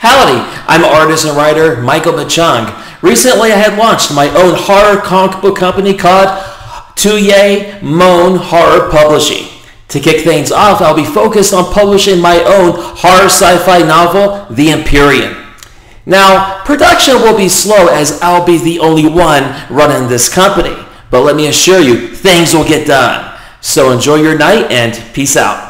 Howdy, I'm artist and writer Michael Machung. Recently I had launched my own horror comic book company called Touye Moun Horror Publishing. To kick things off, I'll be focused on publishing my own horror sci-fi novel, The Empyrean. Now, production will be slow as I'll be the only one running this company, but let me assure you, things will get done. So enjoy your night and peace out.